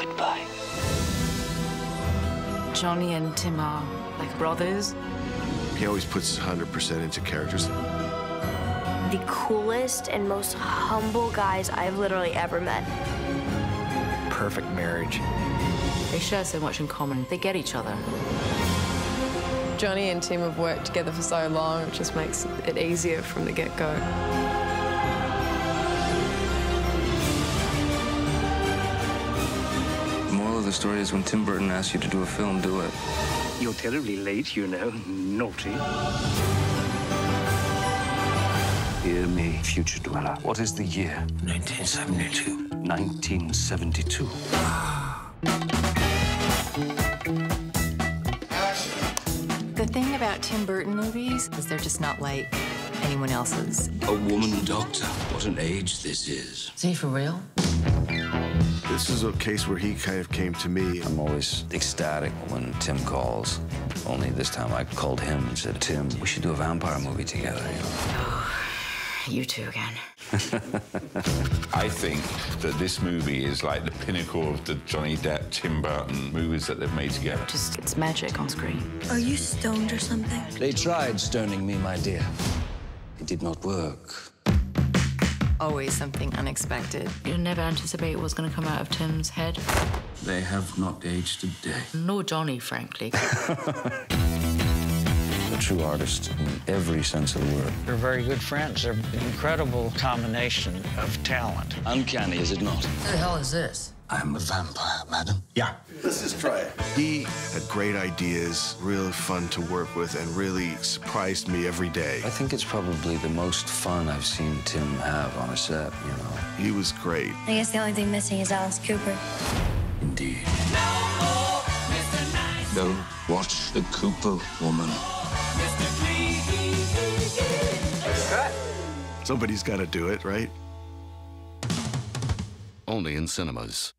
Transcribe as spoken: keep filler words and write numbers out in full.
Goodbye. Johnny and Tim are like brothers. He always puts his one hundred percent into characters. The coolest and most humble guys I've literally ever met. Perfect marriage. They share so much in common. They get each other. Johnny and Tim have worked together for so long, it just makes it easier from the get-go. The moral of the story is when Tim Burton asks you to do a film, do it. You're terribly late, you know. Naughty. Hear me, future dweller. What is the year? nineteen seventy-two. nineteen seventy-two. The thing about Tim Burton movies is they're just not like anyone else's. A woman doctor. What an age this is. Is he for real? This is a case where he kind of came to me. I'm always ecstatic when Tim calls. Only this time I called him and said, Tim, we should do a vampire movie together, you know. You two again. I think that this movie is like the pinnacle of the Johnny Depp, Tim Burton movies that they've made together. Just, it's magic on screen. Are you stoned or something? They tried stoning me, my dear. It did not work. Always something unexpected. You never anticipate what's going to come out of Tim's head. They have not aged a day. Nor Johnny, frankly. A true artist in every sense of the word. They're very good friends. They're an incredible combination of talent. Uncanny, is it not? What the hell is this? I'm a vampire, madam. Yeah. Let's just try it. He had great ideas, really fun to work with, and really surprised me every day. I think it's probably the most fun I've seen Tim have on a set, you know. He was great. I guess the only thing missing is Alice Cooper. Indeed. Don't watch the Cooper woman. Somebody's got to do it, right? Only in cinemas.